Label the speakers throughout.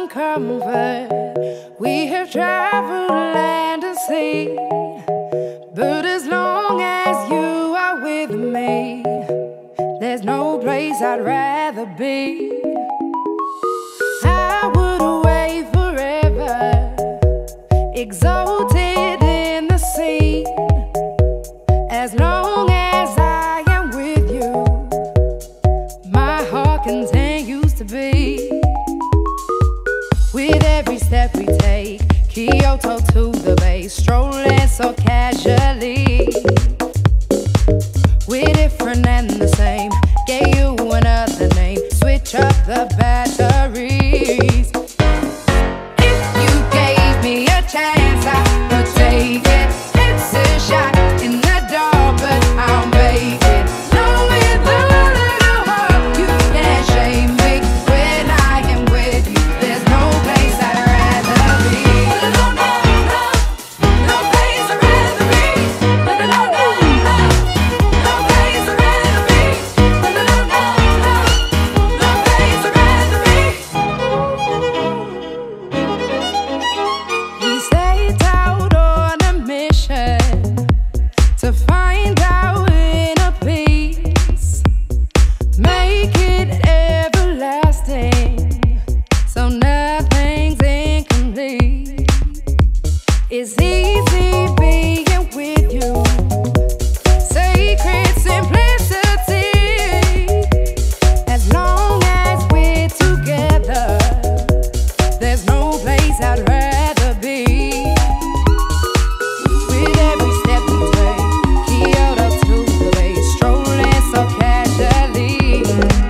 Speaker 1: and comfort. We have traveled land and sea, but as long as you are with me, there's no place I'd rather be. I would away forever, exalted in the sea. As long as I am with you, my heart continues to beat. With every step we take, Kyoto to the bay, strolling so casually. We're different and the same, gave you another name, switch up the batteries. If you gave me a chance, I would take it. It's a shot in the dark, but I'll make it. Knowing the little heart, you can't shame me. When I am with you, there's no place I'd rather be. No, no, no, no place I'd rather be. No, no, no, no, no place I'd rather be. No, no, no, no, no place I'd rather be. We set out on a mission to find our inner peace, make it everlasting, so nothing's incomplete. It's easy being with you, sacred simplicity. As long as we're together, there's no place I'd rather be. With every step we take, Kyoto to the bay, strolling so casually.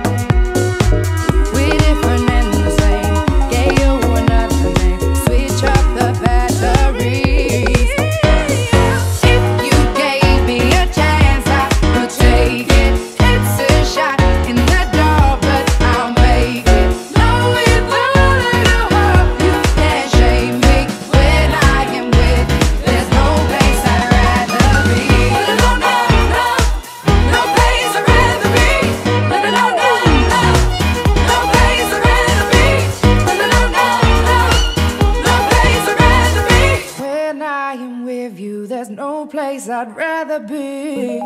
Speaker 1: We're different and the same, gave you another name, switch up the batteries. If you gave me a chance, I would take it. It's a shot in the dark, but I'll make it. Knowing the little heart, you can't shame me. When I am with you, there's no place I'd rather be. No, no, no, no place I'd rather be. No, no, no, no, no place I'd rather be. No, no, no, no, no place I'd rather be. When I am with you, there's no place I'd rather be.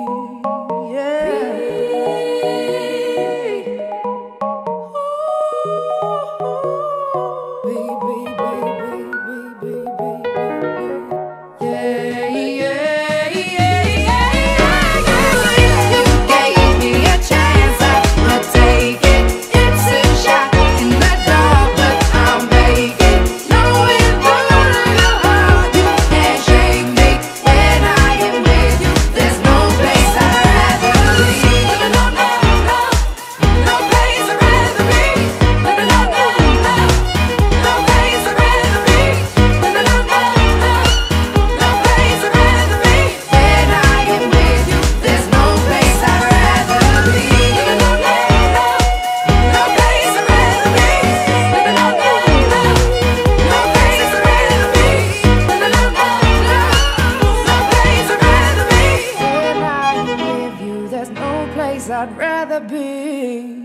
Speaker 1: I'd rather be.